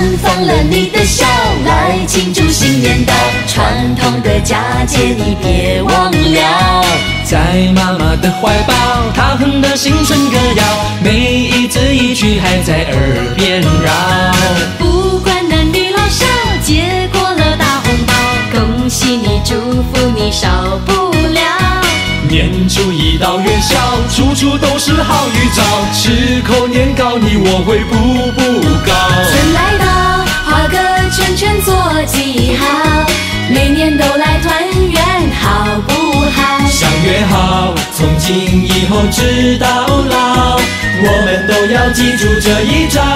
放了你的笑，来庆祝新年到，传统的佳节你别忘了。 在妈妈的怀抱，她哼的新春歌谣，每一字一句还在耳边绕。 不管男女老少，接过了大红包，恭喜你，祝福你，少不了。 年初一到元宵，处处都是好预兆，吃口年糕，你我会步步高。 春来到，画个圈圈做记号，每年都来团圆，好不好？ 相约好，从今以后直到老，我们都要记住这一招。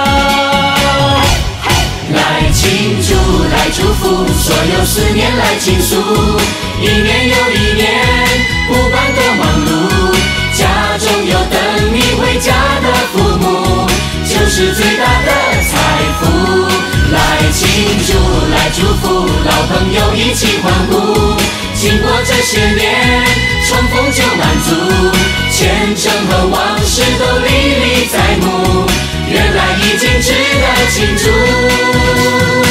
来庆祝，来祝福，所有思念来倾诉，一年又一年，不管多忙碌，家中有等你回家的父母，就是最大的财富。来庆祝，来祝福，老朋友一起欢呼，经过这些年，重逢就满足，前程和往事都历历在目，原来已经值得庆祝。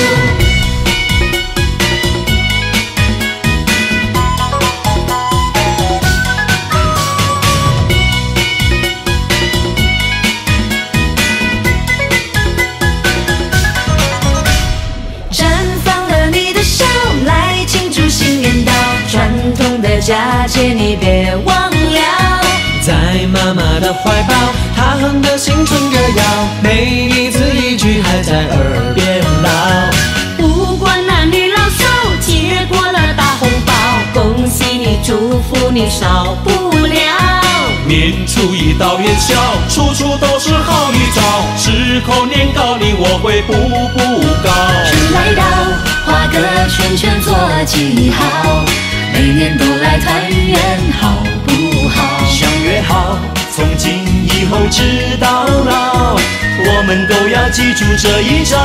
传统的佳节你别忘了， 在妈妈的怀抱，她哼的新春歌谣，每一字一句还在耳边绕。 不管男女老少，接过了大红包，恭喜你，祝福你，少不了。 年初一到元宵，处处都是好预兆，吃口年糕，你我会步步高。 春来到，画个圈圈做记号，每年都来团圆，好不好？ 相约好，从今以后直到老，我们都要记住这一招。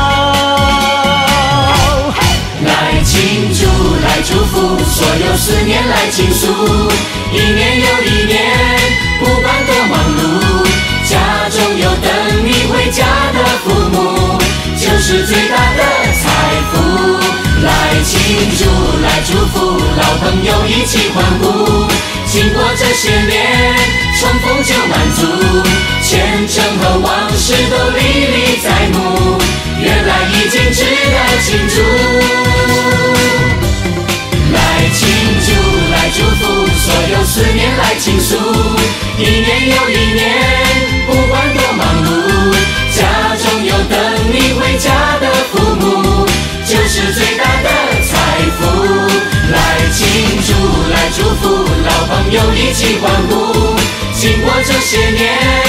来庆祝，来祝福，所有思念来倾诉，一年又一年，不管多忙碌，家中有等你回家的父母，就是最大的财富。来庆祝，来祝福，老朋友一起欢呼，经过这些年，重逢就满足，前程和往事都历历在目，原来已经值得庆祝。来庆祝，来祝福，所有思念来倾诉，一年又一年，不管多忙碌，家中有等你回家的父母，就是最大的财富。来庆祝，来祝福，老朋友一起欢呼，经过这些年，